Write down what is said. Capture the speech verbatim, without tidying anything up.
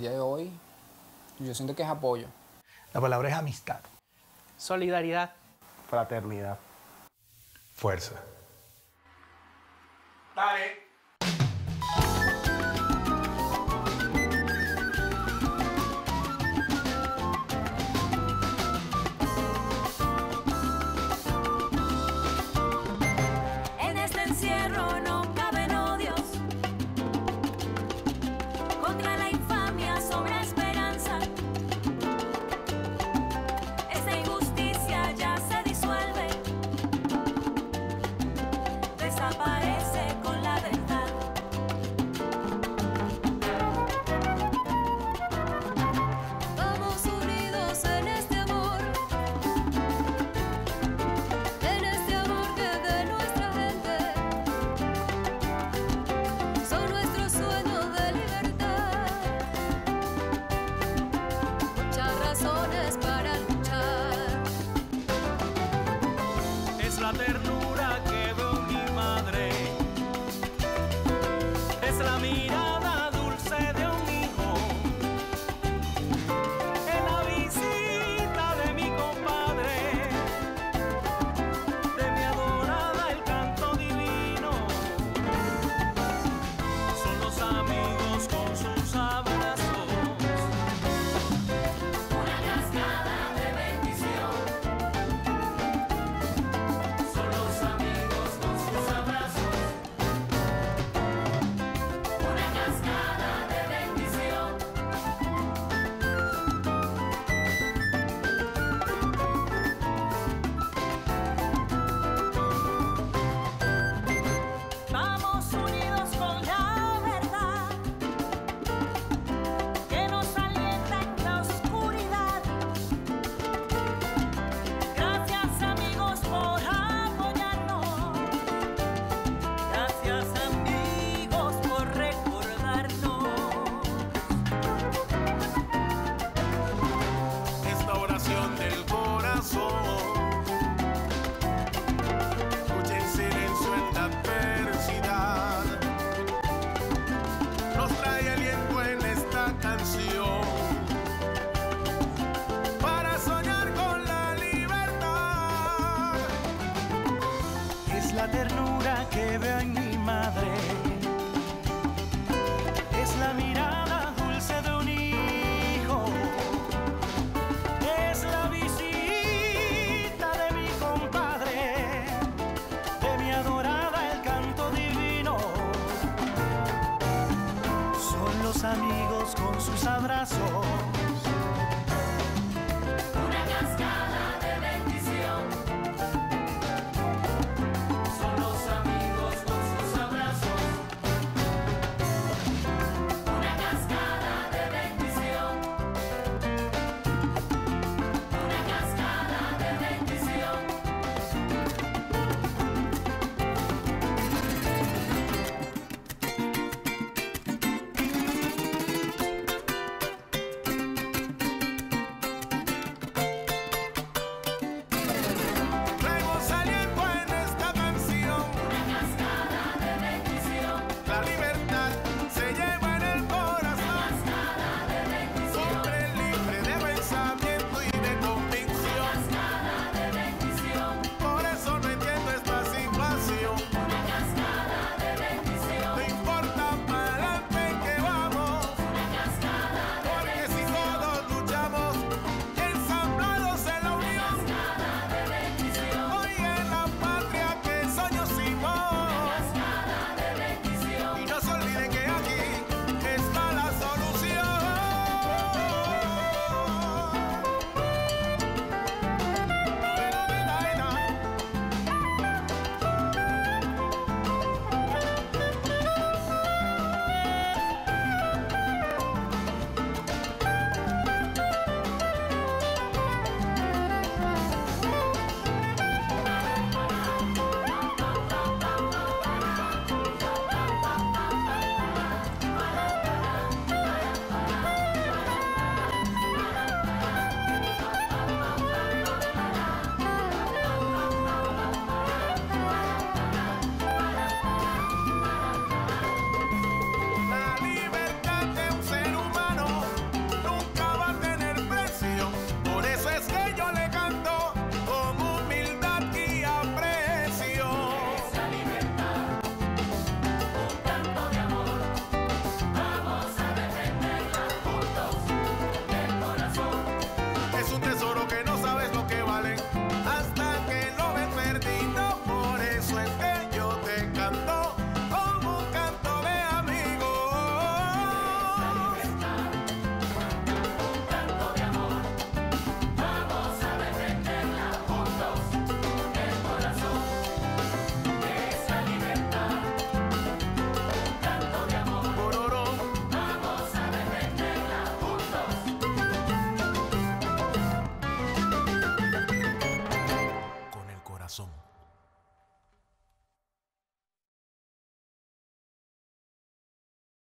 día de hoy, yo siento que es apoyo. La palabra es amistad. Solidaridad. Fraternidad. Fuerza. Dale. En este encierro no caben odios, contra la infamia sobra esperanza. Esta injusticia ya se disuelve, desaparece con la verdad. Vamos unidos en este amor, en este amor que de nuestra gente son nuestros sueños de libertad. Muchas razones para luchar. Es la ternura que veo en mi madre, es la mirada dulce de un hijo, es la visita de mi compadre, de mi adorada el canto divino. Son los amigos con sus abrazos, una cascada de bendición. Son los amigos con sus abrazos, una cascada de bendición. Vamos unidos con la verdad que nos alienta en la oscuridad. Gracias amigos por apoyarnos, gracias amigos por recordarnos. Esta oración del corazón, escucha en silencio en la adversidad, nos trae aliento en esta canción para soñar con la libertad. Es la ternura que veo en mi madre, es la mirada dulce de un hijo, es la visita de mi compadre, de mi adorada el canto divino. Son los amigos con sus abrazos,